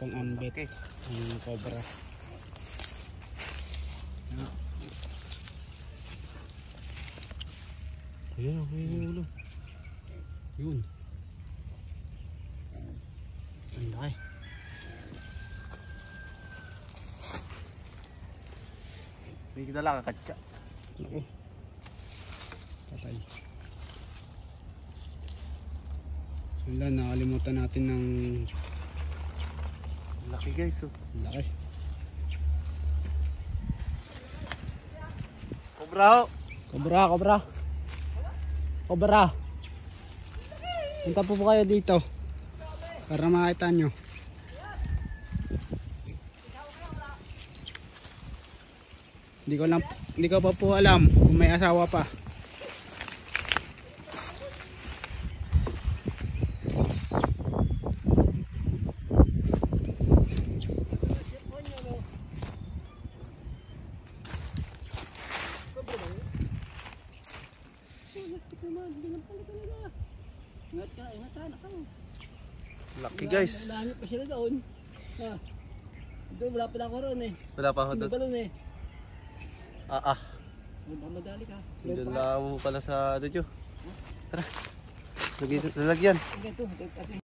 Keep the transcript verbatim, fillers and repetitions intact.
pang ambit. Okay. Ang cobra. Ayan o, ayan yung ulo. Yun. Ang laki. May kita lang kakatsa. Laki. Patay. Wala, nakalimutan natin ng Laki guys oh. laki. Cobra ho. Cobra, cobra. Cobra. Punta po po kayo dito para makita nyo. Hindi ko lang, hindi ko pa po alam kung may asawa pa. Laki guys. Marami pa sila doon. Ha. Doon wala pala ako ron eh. Wala pa ako Hindi doon. balon eh. Ah ah. Madali ka. Doon lang mo pala sa dojo. Tara. Lagyan. Ito, ito, ito.